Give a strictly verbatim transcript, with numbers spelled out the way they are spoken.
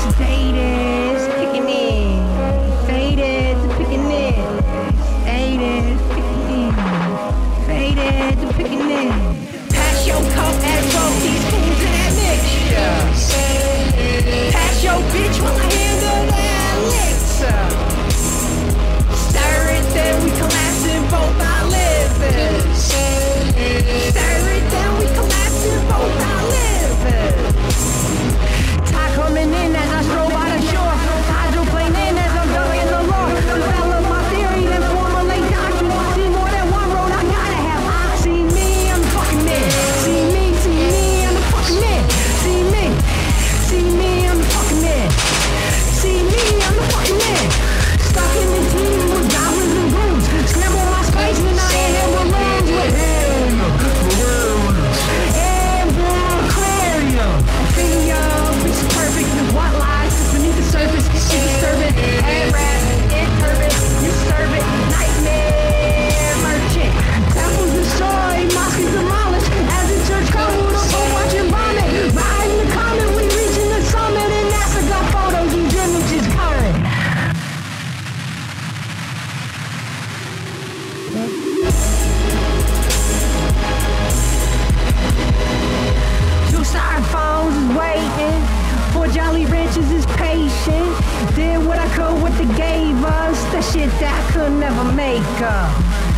Faded, kicking in. Faded, picking in. Faded, picking in. Faded, picking in. Pass your cup and throw these fools in that mixture. Pass your bitch while I handle that elixir. Stir it, then we collapse in both our livers. Stir it, then we collapse in both our livers. Tide coming in as I stroll by the shore. Hydroplaning as I'm burying the law. Develop my theory, then formulate doctrine. See more than one road, I gotta have. See me, I'm the fucking man. See me, see me, I'm the fucking man. See me, see me, I'm the fucking man. See me, I'm the fucking man. Stuck in the team with goblins and goons. Scramble my space and I ain't here with rooms with him. Airborne aquarium. Opinion, it's perfect. What lies beneath the surface is disturbing. Head rat, interpret, you serve it. Nightmare merchant. Temples destroyed, mosques demolished. As the church crumbled upon watching vomit. Riding the comet, we reaching the summit. And NASA got photos, these images current. Two styrofoams is waiting. Four Jolly Ranchers is patient. Did what I could, what they gave us. That shit that I could never make up.